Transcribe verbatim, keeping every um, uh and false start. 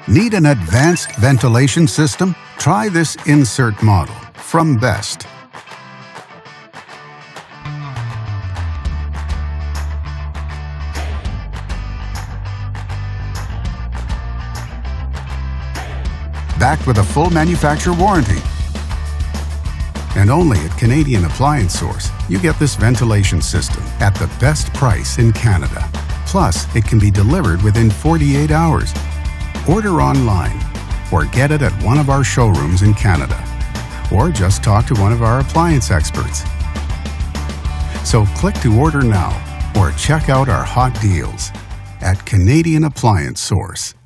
Need an advanced ventilation system? Try this insert model from Best. Backed with a full manufacturer warranty. And only at Canadian Appliance Source, you get this ventilation system at the best price in Canada. Plus, it can be delivered within forty-eight hours. Order online or get it at one of our showrooms in Canada. Or just talk to one of our appliance experts. So click to order now or check out our hot deals at Canadian Appliance Source.